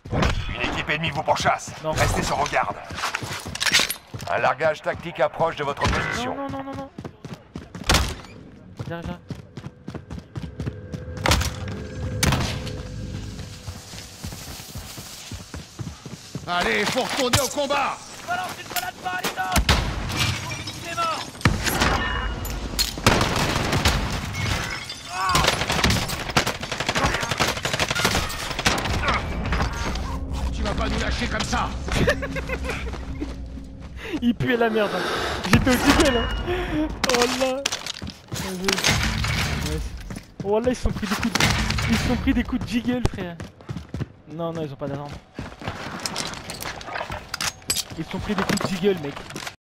Une équipe ennemie vous pourchasse. Non. Restez sur vos gardes. Un largage tactique approche de votre position. Non, non, non, non, non. Viens, viens. Allez, faut retourner au combat! Balance une grenade paralysante! Il est mort! Tu vas pas nous lâcher comme ça! Il puait la merde. Hein. J'étais au Deagle. Hein. Oh là. Oh là, ils se sont pris des coups de... Ils se sont pris des coups de Deagle, frère. Non, non, ils ont pas d'armes. Ils se sont pris des coups de Deagle, mec.